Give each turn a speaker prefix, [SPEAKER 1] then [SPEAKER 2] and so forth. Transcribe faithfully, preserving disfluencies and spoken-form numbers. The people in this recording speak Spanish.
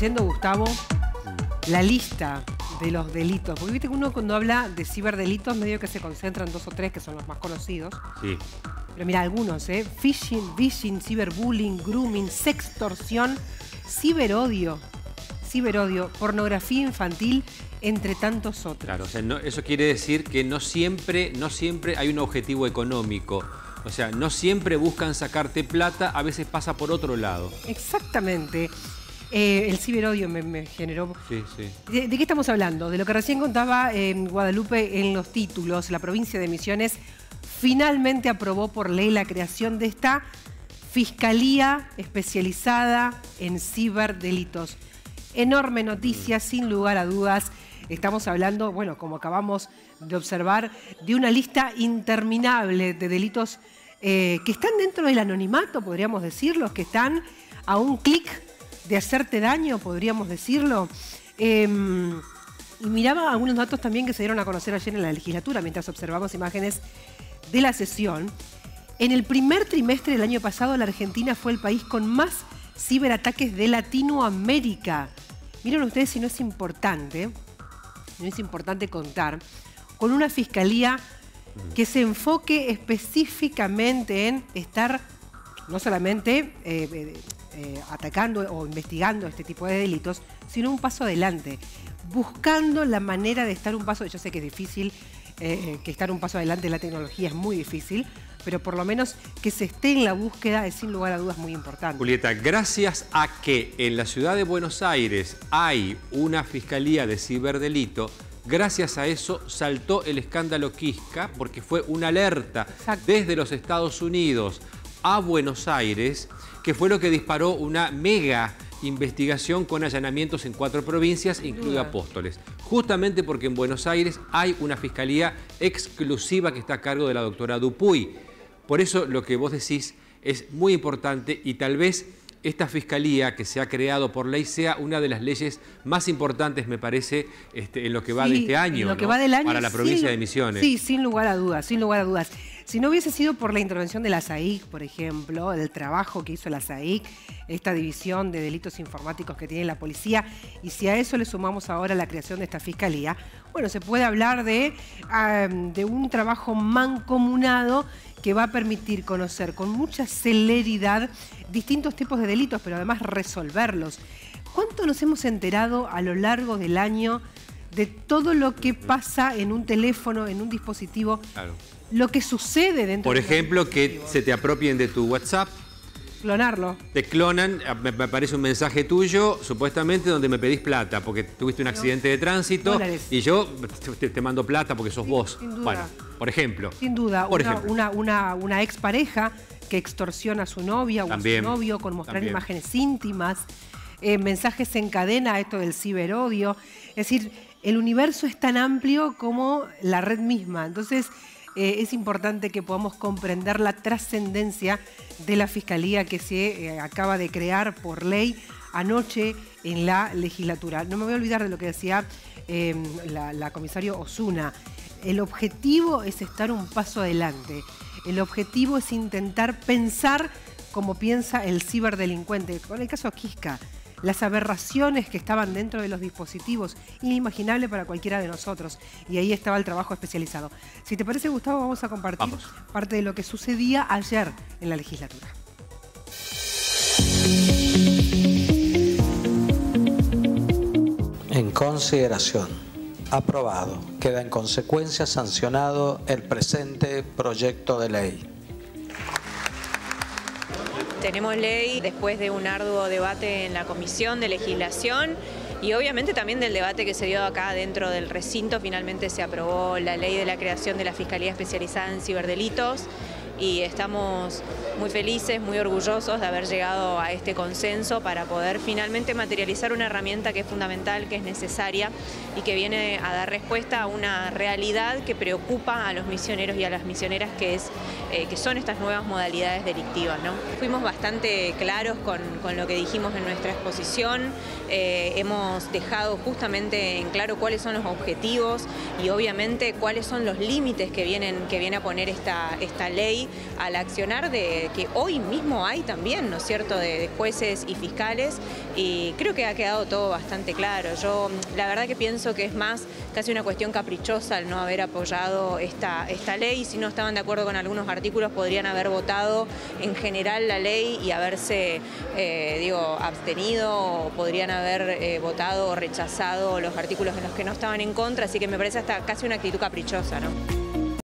[SPEAKER 1] Yendo, Gustavo, la lista de los delitos. Porque viste que uno cuando habla de ciberdelitos medio que se concentra en dos o tres que son los más conocidos.
[SPEAKER 2] Sí.
[SPEAKER 1] Pero mira, algunos, ¿eh? Phishing, vishing, ciberbullying, grooming, sextorsión, ciberodio, ciberodio, pornografía infantil, entre tantos otros.
[SPEAKER 2] Claro, o sea, no, eso quiere decir que no siempre, no siempre hay un objetivo económico. O sea, no siempre buscan sacarte plata, a veces pasa por otro lado.
[SPEAKER 1] Exactamente. Eh, el ciberodio me, me generó...
[SPEAKER 2] Sí, sí.
[SPEAKER 1] ¿De, ¿De qué estamos hablando? De lo que recién contaba en Guadalupe en los títulos. La provincia de Misiones finalmente aprobó por ley la creación de esta Fiscalía especializada en ciberdelitos. Enorme noticia, sin lugar a dudas. Estamos hablando, bueno, como acabamos de observar, de una lista interminable de delitos eh, que están dentro del anonimato, podríamos decirlo, que están a un clic de hacerte daño, podríamos decirlo. Eh, y miraba algunos datos también que se dieron a conocer ayer en la legislatura, mientras observamos imágenes de la sesión. En el primer trimestre del año pasado, la Argentina fue el país con más ciberataques de Latinoamérica. Miren ustedes si no es importante, no es importante contar con una fiscalía que se enfoque específicamente en estar no solamente eh, eh, eh, atacando o investigando este tipo de delitos, sino un paso adelante, buscando la manera de estar un paso, yo sé que es difícil, eh, que estar un paso adelante en la tecnología es muy difícil, pero por lo menos que se esté en la búsqueda es sin lugar a dudas muy importante.
[SPEAKER 2] Julieta, gracias a que en la ciudad de Buenos Aires hay una fiscalía de ciberdelito, gracias a eso saltó el escándalo Quisca, porque fue una alerta Exacto. desde los Estados Unidos a Buenos Aires, que fue lo que disparó una mega investigación con allanamientos en cuatro provincias, incluido Apóstoles. Justamente porque en Buenos Aires hay una fiscalía exclusiva que está a cargo de la doctora Dupuy. Por eso lo que vos decís es muy importante y tal vez esta fiscalía que se ha creado por ley sea una de las leyes más importantes, me parece, este, en lo que va sí, de este año,
[SPEAKER 1] lo que
[SPEAKER 2] ¿no?
[SPEAKER 1] va del año
[SPEAKER 2] para la provincia
[SPEAKER 1] sin,
[SPEAKER 2] de Misiones.
[SPEAKER 1] Sí, sin lugar a dudas, sin lugar a dudas. Si no hubiese sido por la intervención de la S A I C, por ejemplo, del trabajo que hizo la S A I C, esta división de delitos informáticos que tiene la policía, y si a eso le sumamos ahora la creación de esta fiscalía, bueno, se puede hablar de, um, de un trabajo mancomunado que va a permitir conocer con mucha celeridad distintos tipos de delitos, pero además resolverlos. ¿Cuánto nos hemos enterado a lo largo del año de todo lo que pasa en un teléfono, en un dispositivo? Claro. Lo que sucede dentro
[SPEAKER 2] Por ejemplo, que se te apropien de tu WhatsApp.
[SPEAKER 1] Clonarlo.
[SPEAKER 2] Te clonan, me, me aparece un mensaje tuyo, supuestamente, donde me pedís plata, porque tuviste un accidente de tránsito
[SPEAKER 1] Dólares.
[SPEAKER 2] y yo te, te mando plata porque sos
[SPEAKER 1] sin,
[SPEAKER 2] vos.
[SPEAKER 1] Sin duda.
[SPEAKER 2] Bueno, por ejemplo.
[SPEAKER 1] Sin duda.
[SPEAKER 2] Por
[SPEAKER 1] una,
[SPEAKER 2] ejemplo.
[SPEAKER 1] Una, una, una expareja que extorsiona a su novia o
[SPEAKER 2] También.
[SPEAKER 1] a su novio con mostrar
[SPEAKER 2] También.
[SPEAKER 1] imágenes íntimas, eh, mensajes en cadena, esto del ciberodio. Es decir, el universo es tan amplio como la red misma. Entonces, Eh, es importante que podamos comprender la trascendencia de la Fiscalía que se eh, acaba de crear por ley anoche en la legislatura. No me voy a olvidar de lo que decía eh, la, la comisario Osuna. El objetivo es estar un paso adelante. El objetivo es intentar pensar como piensa el ciberdelincuente. Con el caso Quisca, las aberraciones que estaban dentro de los dispositivos, inimaginable para cualquiera de nosotros. Y ahí estaba el trabajo especializado. Si te parece, Gustavo, vamos a compartir vamos. parte de lo que sucedía ayer en la legislatura.
[SPEAKER 3] En consideración. Aprobado. Queda en consecuencia sancionado el presente proyecto de ley.
[SPEAKER 4] Tenemos ley después de un arduo debate en la Comisión de Legislación y obviamente también del debate que se dio acá dentro del recinto. Finalmente se aprobó la ley de la creación de la Fiscalía Especializada en Ciberdelitos y estamos muy felices, muy orgullosos de haber llegado a este consenso para poder finalmente materializar una herramienta que es fundamental, que es necesaria y que viene a dar respuesta a una realidad que preocupa a los misioneros y a las misioneras, que, es, eh, que son estas nuevas modalidades delictivas, ¿no? Fuimos bastante claros con, con lo que dijimos en nuestra exposición, eh, hemos dejado justamente en claro cuáles son los objetivos y obviamente cuáles son los límites que, vienen, que viene a poner esta, esta ley. al accionar de que hoy mismo hay también, ¿no es cierto?, de, de jueces y fiscales, y creo que ha quedado todo bastante claro. Yo la verdad que pienso que es más casi una cuestión caprichosa el no haber apoyado esta, esta ley. Si no estaban de acuerdo con algunos artículos, podrían haber votado en general la ley y haberse, eh, digo, abstenido, o podrían haber eh, votado o rechazado los artículos en los que no estaban en contra, así que me parece hasta casi una actitud caprichosa, ¿no?